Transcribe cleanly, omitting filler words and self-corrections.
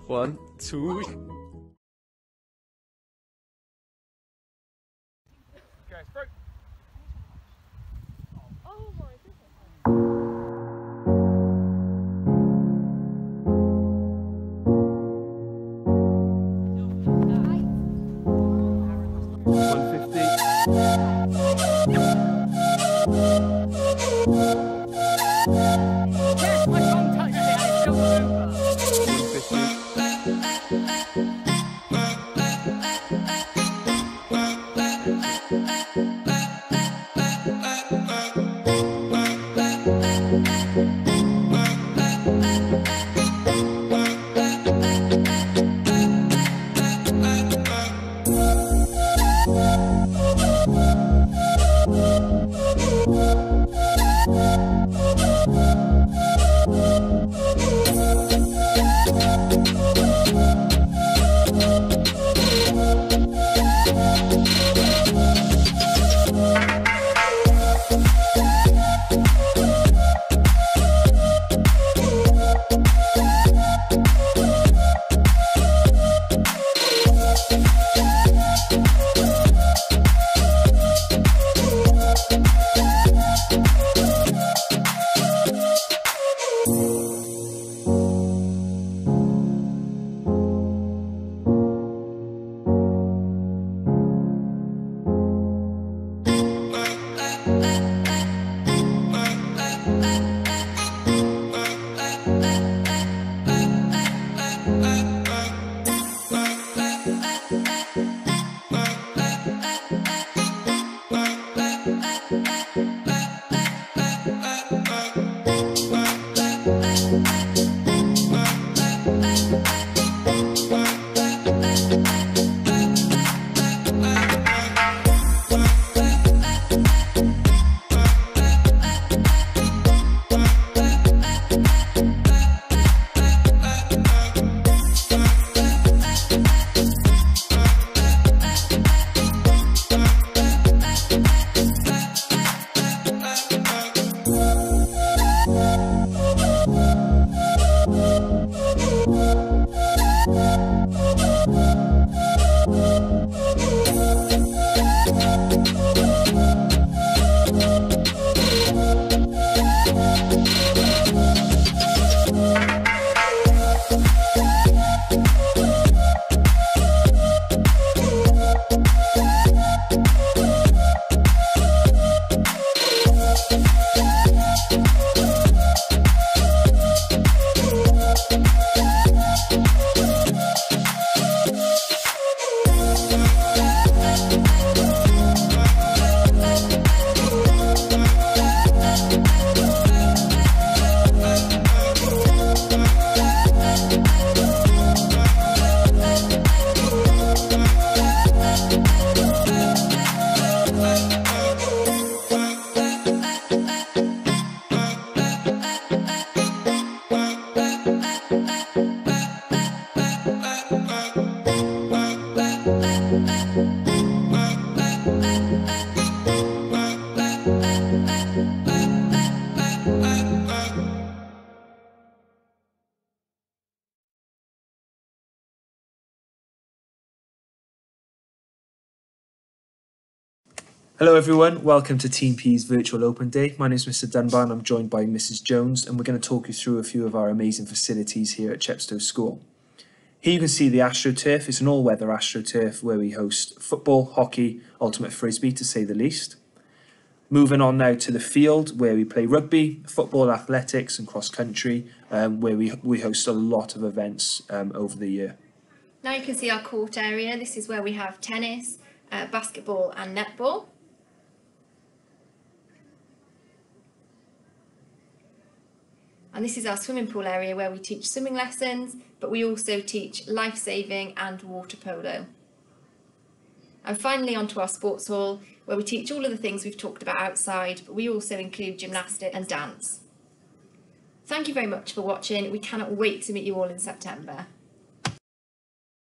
1, 2. Go, through. Oh my goodness. 150. Yes, my tongue touches it and it's still over. 150. Hello everyone, welcome to Team P's Virtual Open Day. My name is Mr Dunbar and I'm joined by Mrs Jones, and we're going to talk you through a few of our amazing facilities here at Chepstow School. Here you can see the AstroTurf. It's an all-weather AstroTurf where we host football, hockey, ultimate frisbee to say the least. Moving on now to the field where we play rugby, football, athletics and cross-country, where we host a lot of events over the year. Now you can see our court area. This is where we have tennis, basketball and netball. And this is our swimming pool area where we teach swimming lessons, but we also teach life-saving and water polo. And finally onto our sports hall, where we teach all of the things we've talked about outside, but we also include gymnastics and dance. Thank you very much for watching. We cannot wait to meet you all in September.